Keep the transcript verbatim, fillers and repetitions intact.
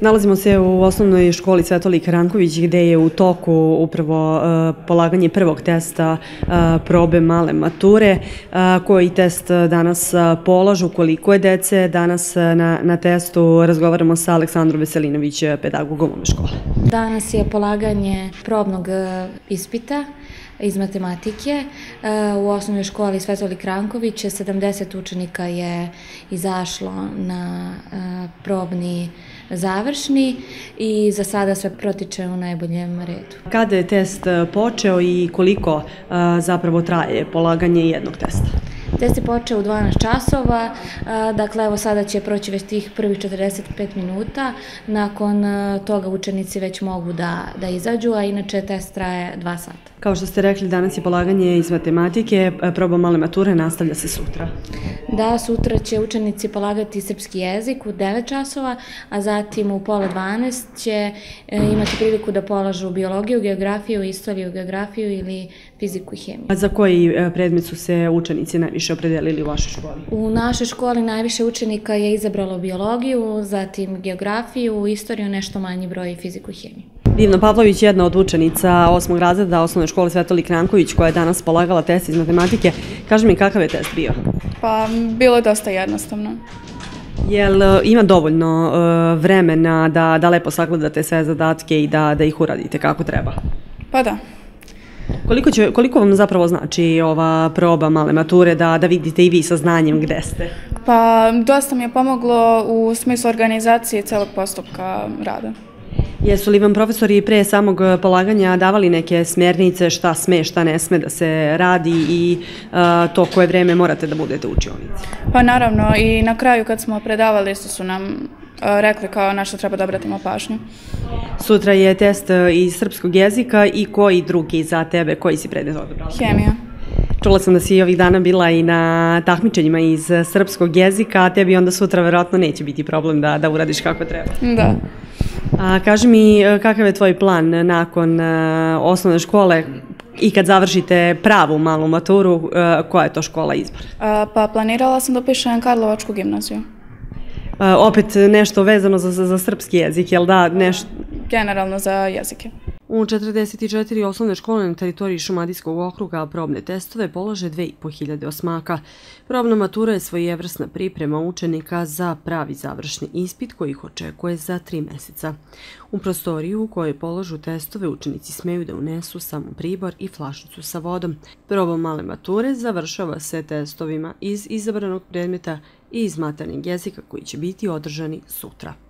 Nalazimo se u osnovnoj školi Svetolik Ranković gde je u toku upravo polaganje prvog testa probe male mature. Koji test danas polažu, koliko je dece danas na, na testu? Razgovaramo sa Aleksandrom Veselinović, pedagogom ove škole. Danas je polaganje probnog ispita iz matematike. U osnovnoj školi Svetolik Ranković sedamdeset učenika je izašlo na probni završni i za sada sve protiče u najboljem redu. Kada je test počeo i koliko zapravo traje polaganje jednog testa? Test je počeo u dvanaest časova, dakle evo sada će proći već tih prvih četrdeset pet minuta, nakon toga učenici već mogu da, da izađu, a inače test traje dva sata. Kao što ste rekli, danas je polaganje iz matematike, proba male mature nastavlja se sutra. Da, sutra će učenici polagati srpski jezik u devet časova, a zatim u pola dvanaest će imati priliku da polažu biologiju, geografiju, istoriju, geografiju ili fiziku i hemiju. A za koji predmet su se učenici najviše opredelili u vašoj školi? U našoj školi najviše učenika je izabralo biologiju, zatim geografiju, istoriju, nešto manji broj fiziku i hemiju. Divna Pavlović, jedna od učenica osmog razreda osnovne škole Svetolik Ranković, koja je danas polagala test iz matematike. Kaži mi, kakav je test bio? Pa, bilo je dosta jednostavno. Jel ima dovoljno uh, vremena da, da lepo sagledate sve zadatke i da, da ih uradite kako treba? Pa da. Koliko, će, koliko vam zapravo znači ova proba male mature da, da vidite i vi sa znanjem gde ste? Pa, dosta mi je pomoglo u smislu organizacije celog postupka rada. Jesu li vam profesori pre samog polaganja davali neke smjernice šta sme, šta ne sme da se radi i uh, to koje vreme morate da budete u učionici? Pa naravno, i na kraju kad smo predavali su, su nam uh, rekli kao na što treba da obratimo pažnju. Sutra je test iz srpskog jezika i koji drugi za tebe, koji si predmet odabrala? Hemija. Čula sam da si ovih dana bila i na takmičenjima iz srpskog jezika, a tebi onda sutra verovatno neće biti problem da, da uradiš kako treba. Da. A, kaži mi, kakav je tvoj plan nakon uh, osnovne škole i kad završite pravu malu maturu, uh, koja je to škola izbor? A, pa planirala sam da upišem Karlovačku gimnaziju. Uh, opet nešto vezano za, za, za srpski jezik, jel da? Nešto... Generalno za jezike. U četrdeset četiri osnovne škole na teritoriji Šumadijskog okruga probne testove polaže dve i po hiljade osmaka. Probna matura je svojevrsna priprema učenika za pravi završni ispit koji ih očekuje za tri meseca. U prostoriju u kojoj polažu testove učenici smeju da unesu samo pribor i flašicu sa vodom. Proba male mature završava se testovima iz izabranog predmeta i iz maternjeg jezika koji će biti održani sutra.